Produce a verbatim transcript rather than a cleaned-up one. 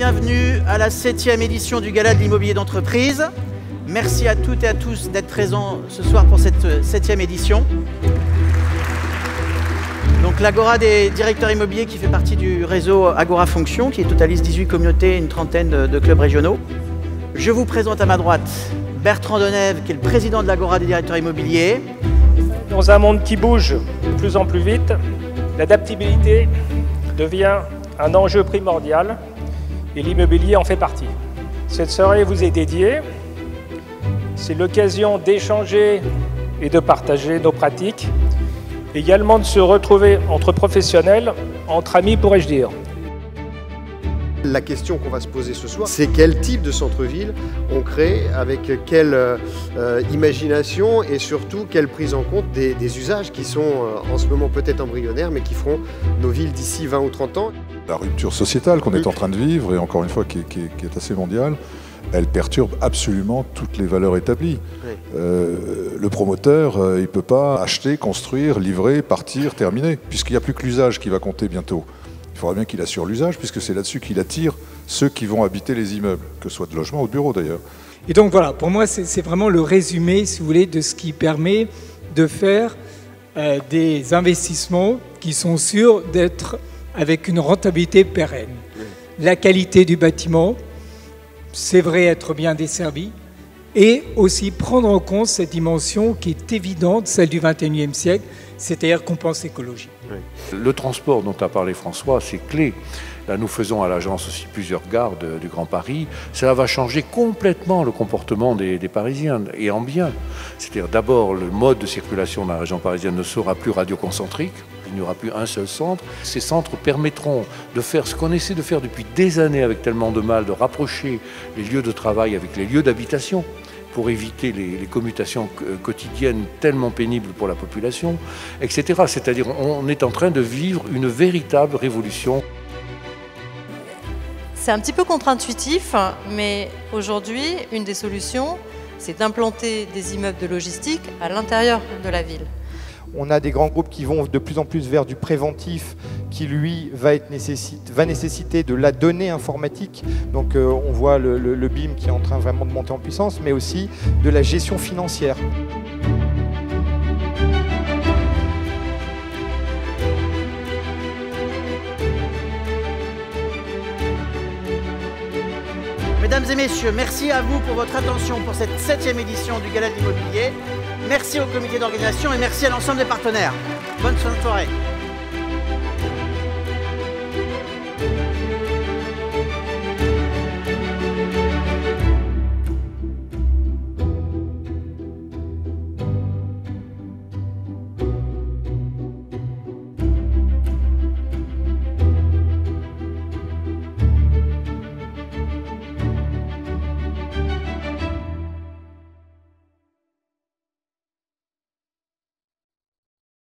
bienvenue à la septième édition du Gala de l'immobilier d'entreprise. Merci à toutes et à tous d'être présents ce soir pour cette septième édition. Donc l'Agora des directeurs immobiliers qui fait partie du réseau Agora Fonction, qui totalise dix-huit communautés et une trentaine de, de clubs régionaux. Je vous présente à ma droite Bertrand Denève, qui est le président de l'Agora des directeurs immobiliers. Dans un monde qui bouge de plus en plus vite, l'adaptabilité devient un enjeu primordial et l'immobilier en fait partie. Cette soirée vous est dédiée. C'est l'occasion d'échanger et de partager nos pratiques, également de se retrouver entre professionnels, entre amis pourrais-je dire. La question qu'on va se poser ce soir, c'est quel type de centre-ville on crée, avec quelle euh, imagination et surtout quelle prise en compte des, des usages qui sont euh, en ce moment peut-être embryonnaires mais qui feront nos villes d'ici vingt ou trente ans. La rupture sociétale qu'on est en train de vivre, et encore une fois qui est, qui est, qui est assez mondiale, elle perturbe absolument toutes les valeurs établies. Oui. Euh, le promoteur, euh, il ne peut pas acheter, construire, livrer, partir, terminer, puisqu'il n'y a plus que l'usage qui va compter bientôt. Il faudra bien qu'il assure l'usage, puisque c'est là-dessus qu'il attire ceux qui vont habiter les immeubles, que ce soit de logement ou de bureau d'ailleurs. Et donc voilà, pour moi, c'est vraiment le résumé, si vous voulez, de ce qui permet de faire euh, des investissements qui sont sûrs d'être avec une rentabilité pérenne. Oui. La qualité du bâtiment, c'est vrai être bien desservi, et aussi prendre en compte cette dimension qui est évidente, celle du vingt et unième siècle, c'est-à-dire qu'on pense écologie. Oui. Le transport dont a parlé François, c'est clé. Là, nous faisons à l'agence aussi plusieurs gares de, du Grand Paris. Cela va changer complètement le comportement des, des Parisiens, et en bien. C'est-à-dire d'abord, le mode de circulation dans la région parisienne ne sera plus radioconcentrique. Il n'y aura plus un seul centre. Ces centres permettront de faire ce qu'on essaie de faire depuis des années avec tellement de mal, de rapprocher les lieux de travail avec les lieux d'habitation pour éviter les, les commutations quotidiennes tellement pénibles pour la population, et cetera. C'est-à-dire on est en train de vivre une véritable révolution. C'est un petit peu contre-intuitif, mais aujourd'hui, une des solutions, c'est d'implanter des immeubles de logistique à l'intérieur de la ville. On a des grands groupes qui vont de plus en plus vers du préventif, qui lui va, être nécessite, va nécessiter de la donnée informatique. Donc euh, on voit le, le, le B I M qui est en train vraiment de monter en puissance, mais aussi de la gestion financière. Mesdames et messieurs, merci à vous pour votre attention pour cette septième édition du Gala de l'immobilier. Merci au comité d'organisation et merci à l'ensemble des partenaires. Bonne soirée.